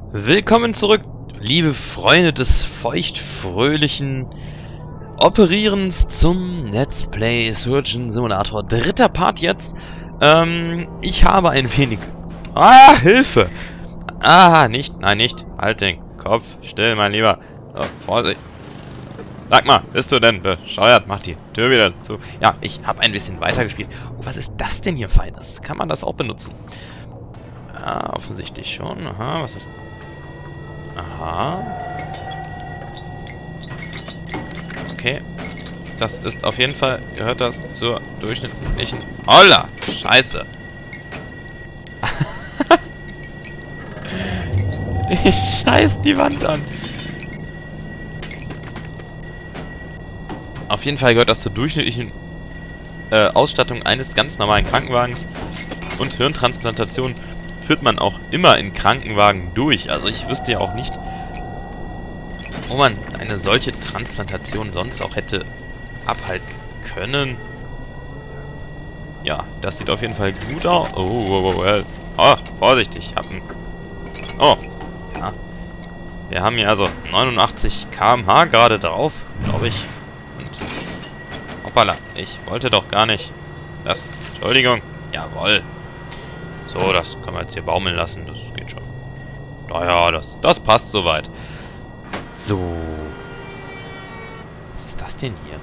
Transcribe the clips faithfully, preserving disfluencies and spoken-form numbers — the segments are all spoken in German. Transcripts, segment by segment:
Willkommen zurück, liebe Freunde des feuchtfröhlichen Operierens zum Let's Play Surgeon Simulator. Dritter Part jetzt. Ähm, ich habe ein wenig... Ah, Hilfe! Ah, nicht, nein, nicht. Halt den Kopf still, mein Lieber. So, Vorsicht. Sag mal, bist du denn bescheuert? Mach die Tür wieder zu. Ja, ich habe ein bisschen weitergespielt. Oh, was ist das denn hier Feines? Kann man das auch benutzen? Ah, offensichtlich schon. Aha, was ist... Aha. Okay. Das ist auf jeden Fall, gehört das zur durchschnittlichen... Holla! Scheiße! Ich scheiß die Wand an. Auf jeden Fall gehört das zur durchschnittlichen äh, Ausstattung eines ganz normalen Krankenwagens. Und Hirntransplantation führt man auch immer in Krankenwagen durch. Also ich wüsste ja auch nicht, wo man eine solche Transplantation sonst auch hätte abhalten können. Ja, das sieht auf jeden Fall gut aus. Oh, oh, oh, oh, oh, vorsichtig. Ich hab ein... Oh, ja. Wir haben hier also neunundachtzig Kilometer pro Stunde gerade drauf, glaube ich. Und... Hoppala, ich wollte doch gar nicht. Das... Entschuldigung. Jawohl. So, das können wir jetzt hier baumeln lassen. Das geht schon. Naja, das, das passt soweit. So. Was ist das denn hier?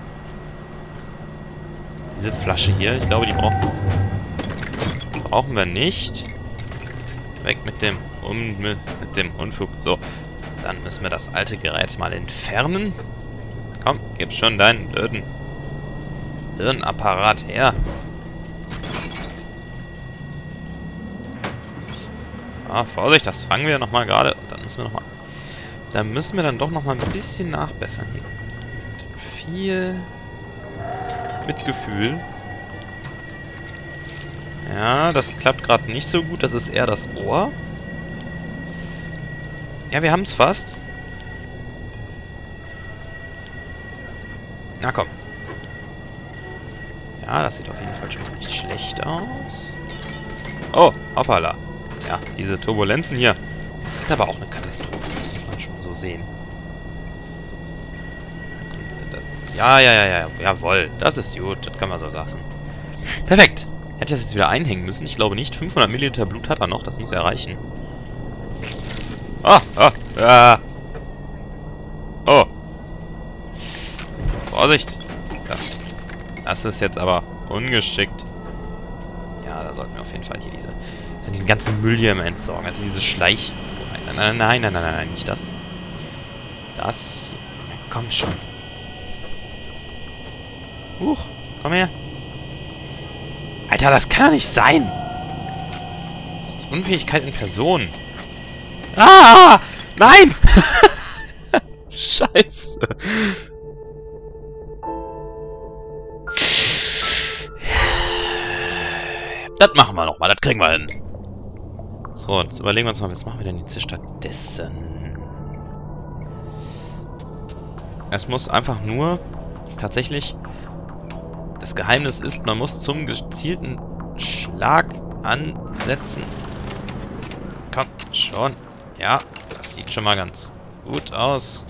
Diese Flasche hier, ich glaube, die brauchen, brauchen wir nicht. Weg mit dem, um, mit dem Unfug. So, dann müssen wir das alte Gerät mal entfernen. Komm, gib schon deinen blöden Hirnapparat her. Ah, Vorsicht, das fangen wir nochmal gerade. Und dann müssen wir nochmal... Da müssen wir dann doch nochmal ein bisschen nachbessern hier. Viel Mitgefühl. Ja, das klappt gerade nicht so gut. Das ist eher das Ohr. Ja, wir haben es fast. Na komm. Ja, das sieht auf jeden Fall schon mal nicht schlecht aus. Oh, hoppala. Ja, diese Turbulenzen hier sind aber auch eine Katastrophe. Das muss man schon so sehen. Ja, ja, ja, ja, jawohl. Das ist gut. Das kann man so lassen. Perfekt. Hätte ich das jetzt wieder einhängen müssen? Ich glaube nicht. fünfhundert Milliliter Blut hat er noch. Das muss er erreichen. Oh, oh, ah. Oh. Vorsicht. Das, das ist jetzt aber ungeschickt. Ja, da sollten wir auf jeden Fall hier diese... diesen ganzen Müll hier immer entsorgen. Also diese Schleich... Nein, nein, nein, nein, nein, nein, nein, nicht das. Das... Ja, komm schon. Huch, komm her. Alter, das kann doch nicht sein. Das ist Unfähigkeit in Person. Ah! Nein! Scheiße. Das machen wir nochmal, das kriegen wir hin. So, jetzt überlegen wir uns mal, was machen wir denn jetzt stattdessen? Es muss einfach nur tatsächlich... Das Geheimnis ist, man muss zum gezielten Schlag ansetzen. Komm, schon. Ja, das sieht schon mal ganz gut aus.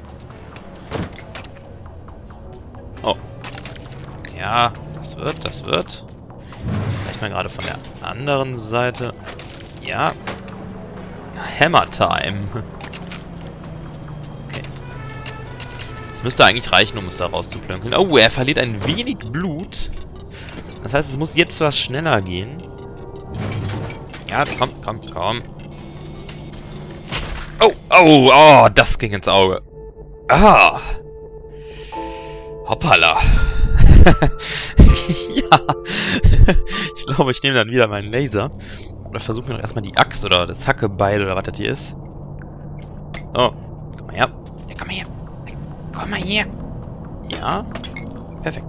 Oh. Ja, das wird, das wird. Vielleicht mal gerade von der anderen Seite. Ja. Hammer Time. Okay. Das müsste eigentlich reichen, um es da rauszuplönkeln. Oh, er verliert ein wenig Blut. Das heißt, es muss jetzt was schneller gehen. Ja, komm, komm, komm. Oh, oh, oh, das ging ins Auge. Ah. Hoppala. Ja. Ich glaube, ich nehme dann wieder meinen Laser. Oder versuche mir doch erstmal die Axt oder das Hackebeil oder was das hier ist. Oh, komm mal her. Ja, komm mal her. Komm mal her. Ja, perfekt.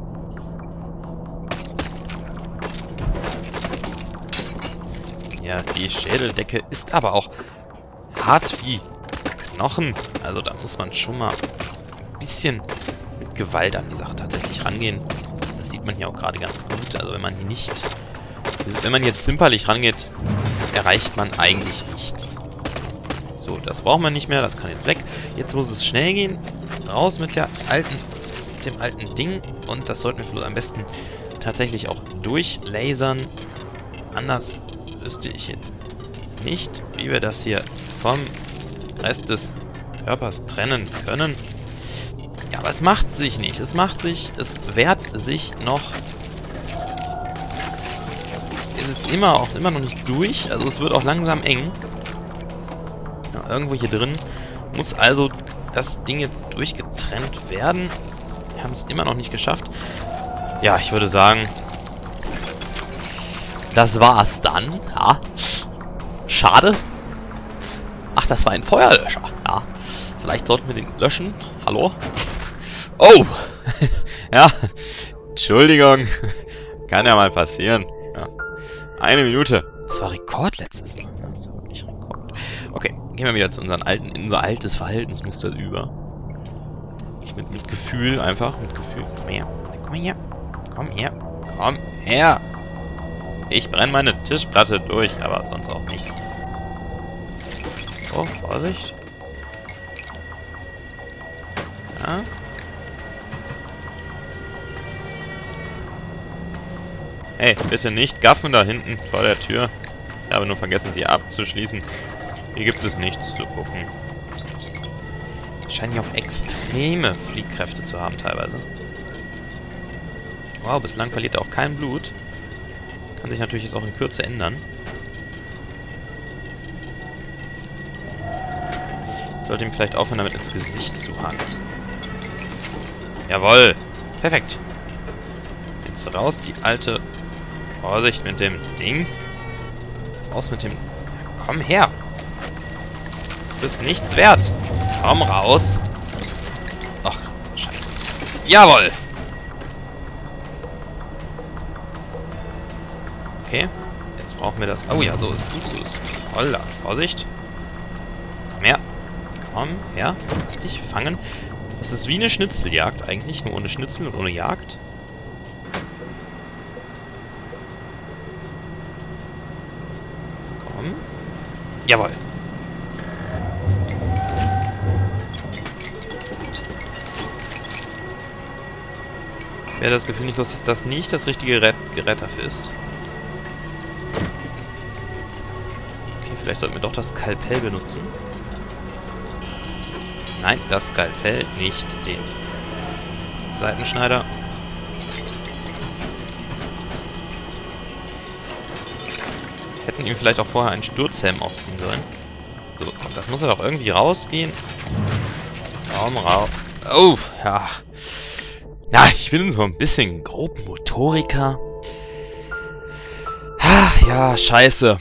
Ja, die Schädeldecke ist aber auch hart wie Knochen. Also da muss man schon mal ein bisschen mit Gewalt an die Sache tatsächlich rangehen. Das sieht man hier auch gerade ganz gut. Also wenn man hier nicht... Wenn man jetzt zimperlich rangeht, erreicht man eigentlich nichts. So, das brauchen wir nicht mehr. Das kann jetzt weg. Jetzt muss es schnell gehen. Raus mit der alten, mit dem alten Ding. Und das sollten wir vielleicht am besten tatsächlich auch durchlasern. Anders wüsste ich jetzt nicht, wie wir das hier vom Rest des Körpers trennen können. Ja, aber es macht sich nicht. Es macht sich, es wehrt sich noch. Es ist immer auch immer noch nicht durch. Also es wird auch langsam eng. Ja, irgendwo hier drin muss also das Ding jetzt durchgetrennt werden. Wir haben es immer noch nicht geschafft. Ja, ich würde sagen, das war's dann. Ja. Schade. Ach, das war ein Feuerlöscher. Ja. Vielleicht sollten wir den löschen. Hallo? Oh! Ja. Entschuldigung. Kann ja mal passieren. Ja. Eine Minute. Das war Rekord letztes Mal. Das war wirklich Rekord. Okay, gehen wir wieder zu unseren alten, in unser altes Verhaltensmuster über. Mit, mit Gefühl einfach. Mit Gefühl. Komm her. Komm her. Komm her. Komm her. Ich brenne meine Tischplatte durch, aber sonst auch nichts. So, Vorsicht. Ja. Hey, bitte nicht gaffen da hinten vor der Tür. Ich habe nur vergessen, sie abzuschließen. Hier gibt es nichts zu gucken. Scheinen ja auch extreme Fliehkräfte zu haben teilweise. Wow, bislang verliert er auch kein Blut. Kann sich natürlich jetzt auch in Kürze ändern. Sollte ihm vielleicht aufhören, damit ins Gesicht zu hacken. Jawohl. Perfekt. Jetzt raus die alte... Vorsicht mit dem Ding. Raus mit dem... Komm her. Du bist nichts wert. Komm raus. Ach, scheiße. Jawohl. Okay. Jetzt brauchen wir das... Oh ja, so ist gut. So ist Holla. Vorsicht. Komm her. Komm her. Lass dich fangen. Das ist wie eine Schnitzeljagd eigentlich. Nur ohne Schnitzel und ohne Jagd. So, komm. Jawohl. Ich werde das Gefühl nicht los, dass das nicht das richtige Gerät, Gerät dafür ist. Okay, vielleicht sollten wir doch das Skalpell benutzen. Nein, das Skalpell, nicht den Seitenschneider. Hätten ihm vielleicht auch vorher einen Sturzhelm aufziehen sollen. So, komm, das muss ja doch irgendwie rausgehen. Raum, raus. Oh, ja. Ja, ich bin so ein bisschen grob Motoriker. Ja, scheiße.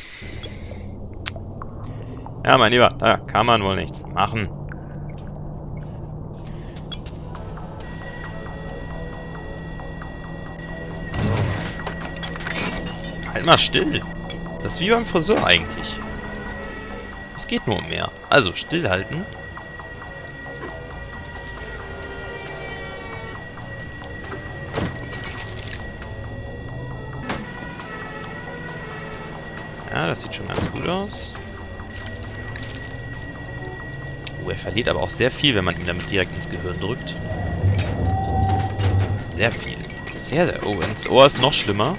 Ja, mein Lieber, da kann man wohl nichts machen. So. Halt mal still. Das ist wie beim Friseur eigentlich. Es geht nur um mehr. Also, stillhalten. Ja, das sieht schon ganz gut aus. Oh, er verliert aber auch sehr viel, wenn man ihm damit direkt ins Gehirn drückt. Sehr viel. Sehr, sehr... Oh, ins Ohr ist noch schlimmer.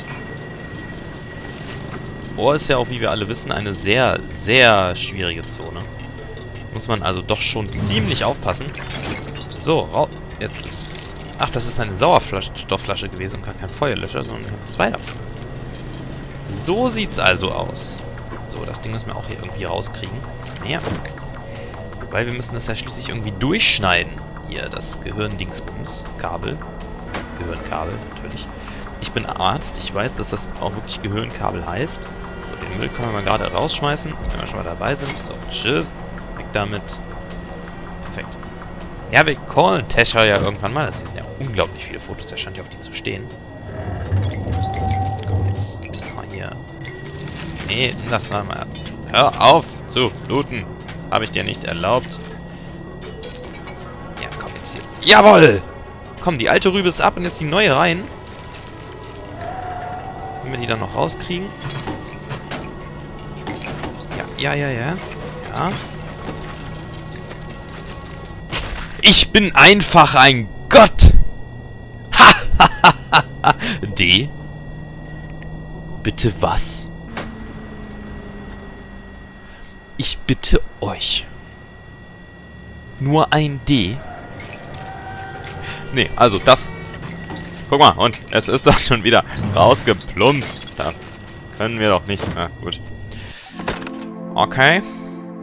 Ohr ist ja auch, wie wir alle wissen, eine sehr, sehr schwierige Zone. Muss man also doch schon ziemlich aufpassen. So, raus. Jetzt ist... Ach, das ist eine Sauerstoffflasche gewesen und gar kein Feuerlöscher, sondern zwei davon. So sieht's also aus. So, das Ding müssen wir auch hier irgendwie rauskriegen. Ja. Wobei, wir müssen das ja schließlich irgendwie durchschneiden. Hier, das Gehirndingsbums-Kabel. Gehirnkabel, natürlich. Ich bin Arzt. Ich weiß, dass das auch wirklich Gehirnkabel heißt. So, den Müll können wir mal gerade rausschmeißen, wenn wir schon mal dabei sind. So, tschüss. Weg damit. Perfekt. Ja, wir callen Tesha ja irgendwann mal. Das sind ja unglaublich viele Fotos. Der scheint ja auf die zu stehen. Komm, jetzt mal hier. Nee, lass mal mal. Hör auf zu bluten. Das habe ich dir nicht erlaubt. Ja, komm jetzt hier. Jawohl! Komm, die alte Rübe ist ab und jetzt die neue rein. Wenn wir die dann noch rauskriegen. Ja, ja, ja, ja. Ja. Ich bin einfach ein Gott! Ha! D? Bitte was? Ich bitte euch. Nur ein D? Nee, also das... Guck mal, und es ist doch schon wieder rausgeplumpst. Da können wir doch nicht... Ah, gut. Okay.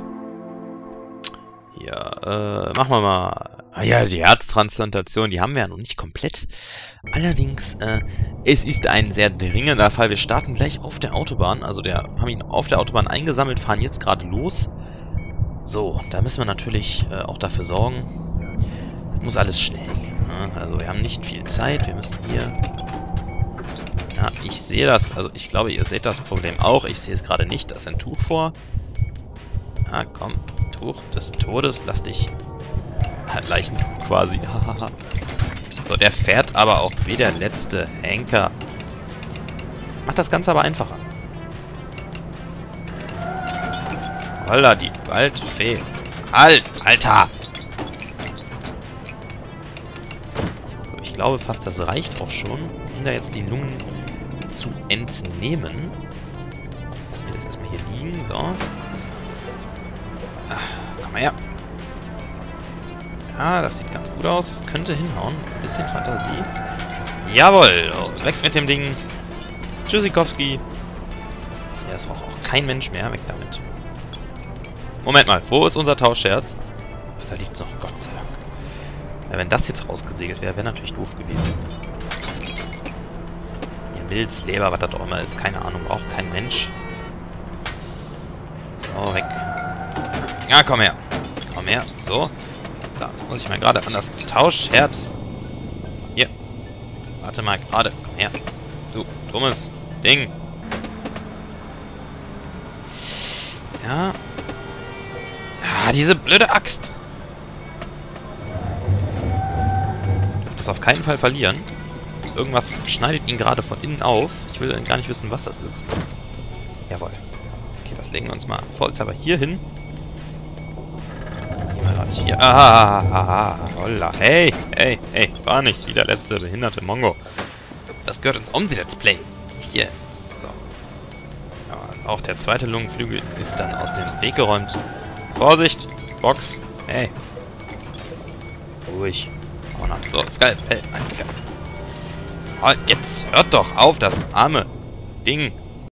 Ja, äh, machen wir mal... Ah ja, die Herztransplantation, die haben wir ja noch nicht komplett. Allerdings, äh, es ist ein sehr dringender Fall. Wir starten gleich auf der Autobahn. Also, der haben ihn auf der Autobahn eingesammelt, fahren jetzt gerade los. So, da müssen wir natürlich äh, auch dafür sorgen. Das muss alles schnell gehen. Ne? Also, wir haben nicht viel Zeit. Wir müssen hier... Ja, ich sehe das. Also, ich glaube, ihr seht das Problem auch. Ich sehe es gerade nicht. Da ist ein Tuch vor. Ah, komm. Tuch des Todes. Lass dich... Leichentuch quasi. So, der fährt aber auch wie der letzte Henker. Macht das Ganze aber einfacher. Holla, die Waldfee. Halt, Alter! So, ich glaube fast, das reicht auch schon, um da jetzt die Lungen zu entnehmen. Lassen wir das erstmal hier liegen. So. Ach, komm mal her. Ja, das sieht ganz gut aus. Das könnte hinhauen. Ein bisschen Fantasie. Jawohl. Weg mit dem Ding. Tschüssikowski. Ja, ist auch kein Mensch mehr. Weg damit. Moment mal. Wo ist unser Tauschscherz? Da liegt es noch. Gott sei Dank. Ja, wenn das jetzt rausgesegelt wäre, wäre natürlich doof gewesen. Hier, Milz, Leber, was das auch immer ist. Keine Ahnung. Auch kein Mensch. So, weg. Ja, komm her. Komm her. So. Da muss ich mal gerade an das Tauschherz. Hier. Warte mal gerade. Komm her. Du dummes Ding. Ja. Ah, diese blöde Axt. Ich darf das auf keinen Fall verlieren. Irgendwas schneidet ihn gerade von innen auf. Ich will gar nicht wissen, was das ist. Jawohl. Okay, das legen wir uns mal vollshalber hier hin. Hier. Ah, ah, ah, holla. Hey, hey, hey. War nicht wie der letzte behinderte Mongo. Das gehört ins Omsi-Let's Play. Nicht hier. So. Ja, auch der zweite Lungenflügel ist dann aus dem Weg geräumt. Vorsicht. Box. Hey. Ruhig. Oh nein. So, Skalpell. Oh, jetzt hört doch auf, das arme Ding